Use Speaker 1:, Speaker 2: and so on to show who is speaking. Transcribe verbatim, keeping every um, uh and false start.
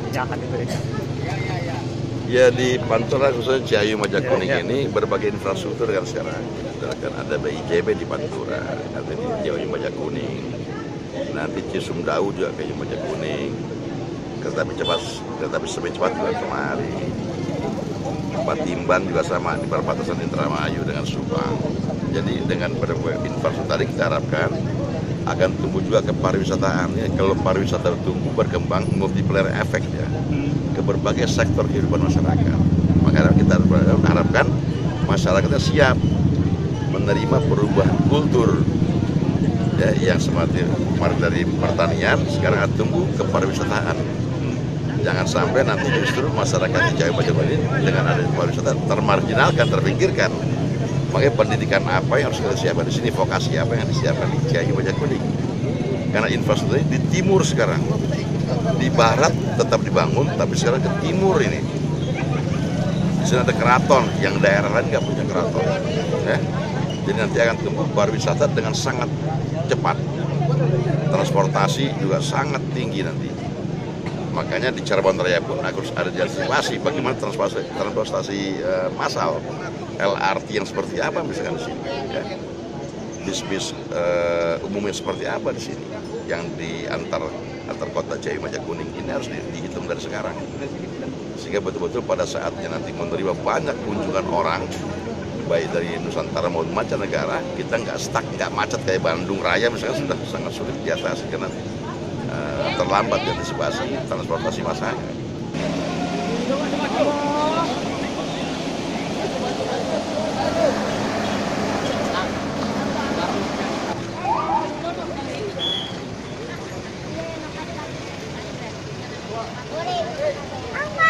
Speaker 1: yang akan diberikan?
Speaker 2: Ya di Pantura khususnya Ciayu Majakuning
Speaker 1: Ya, ya.
Speaker 2: ini berbagai infrastruktur kan sekarang. Kan ada B I J B di Pantura, ada di Ciayu Majakuning, nanti Cisumdawu juga ke Majakuning, kereta api cepat, kereta api semi cepat juga kemari. Patimban juga sama di perbatasan Indramayu dengan Subang. Jadi dengan berbagai infrastruktur tadi kita harapkan akan tumbuh juga ke pariwisataan. Ya, kalau pariwisata tumbuh berkembang multiplier efek ya ke berbagai sektor kehidupan masyarakat. Makanya kita harapkan masyarakatnya siap menerima perubahan kultur ya, yang seperti kemarin dari pertanian sekarang akan tumbuh ke pariwisataan. Jangan sampai nanti justru masyarakat di Ciayu Majakuning dengan adanya pariwisata termarginalkan, terpinggirkan. Makanya pendidikan apa yang harus kita siapkan di sini, vokasi apa yang disiapkan di Ciayu Majakuning. Karena infrastruktur di timur sekarang, di barat tetap dibangun, tapi sekarang ke timur ini. Di sini ada keraton, yang daerah lain nggak punya keraton. Ya. Jadi nanti akan tumbuh pariwisata dengan sangat cepat. Transportasi juga sangat tinggi nanti. Makanya di Cirebon Raya pun harus ada diantisipasi bagaimana transportasi, transportasi uh, massal, L R T yang seperti apa misalkan di sini. Ya. Bis-bis uh, umumnya seperti apa di sini, yang di antar antar kota Ciayu Majakuning ini harus di, dihitung dari sekarang, sehingga betul-betul pada saatnya nanti menerima banyak kunjungan orang, baik dari Nusantara maupun mancanegara, kita nggak stuck, nggak macet kayak Bandung Raya misalnya sudah sangat sulit diatasi karena uh, terlambat diantisipasi transportasi massal.
Speaker 3: Apa?